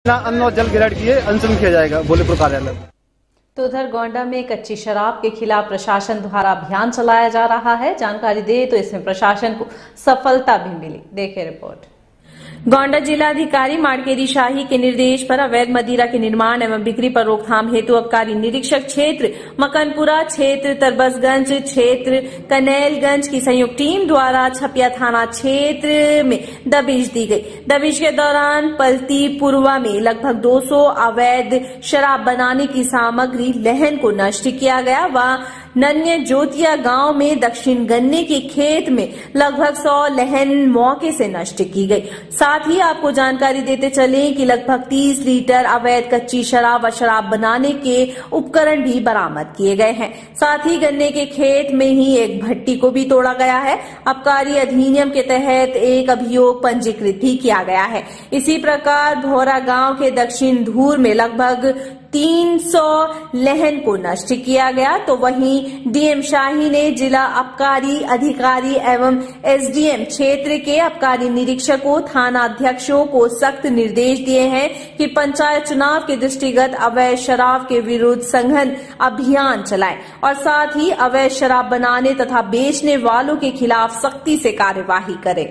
अन्न और जल ग्रेड किए अनशन किया जाएगा भोलेपुर कार्यालय। तो उधर गोंडा में कच्ची शराब के खिलाफ प्रशासन द्वारा अभियान चलाया जा रहा है। जानकारी दे तो इसमें प्रशासन को सफलता भी मिली। देखें रिपोर्ट। गोंडा जिलाधिकारी माड़केरी शाही के निर्देश पर अवैध मदिरा के निर्माण एवं बिक्री पर रोकथाम हेतु आबकारी निरीक्षक क्षेत्र मकनपुरा, क्षेत्र तरबसगंज, क्षेत्र कनैलगंज की संयुक्त टीम द्वारा छपिया थाना क्षेत्र में दबिश दी गई। दबिश के दौरान पलती पुरवा में लगभग 200 अवैध शराब बनाने की सामग्री लहन को नष्ट किया गया। वह नन्य ज्योतिया गांव में दक्षिण गन्ने के खेत में लगभग 100 लहन मौके से नष्ट की गई। साथ ही आपको जानकारी देते चले कि लगभग 30 लीटर अवैध कच्ची शराब व शराब बनाने के उपकरण भी बरामद किए गए हैं। साथ ही गन्ने के खेत में ही एक भट्टी को भी तोड़ा गया है। आबकारी अधिनियम के तहत एक अभियोग पंजीकृत भी किया गया है। इसी प्रकार भोरा गांव के दक्षिण धूर में लगभग 300 लहन को नष्ट किया गया। तो वहीं डीएम शाही ने जिला आबकारी अधिकारी एवं एसडीएम क्षेत्र के आबकारी निरीक्षकों, थाना अध्यक्षों को सख्त निर्देश दिए हैं कि पंचायत चुनाव के दृष्टिगत अवैध शराब के विरुद्ध सघन अभियान चलाएं और साथ ही अवैध शराब बनाने तथा बेचने वालों के खिलाफ सख्ती से कार्यवाही करें।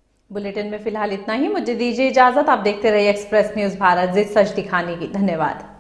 बुलेटिन में फिलहाल इतना ही। मुझे दीजिए इजाजत। आप देखते रहिए एक्सप्रेस न्यूज भारत, जिस सच दिखाने की। धन्यवाद।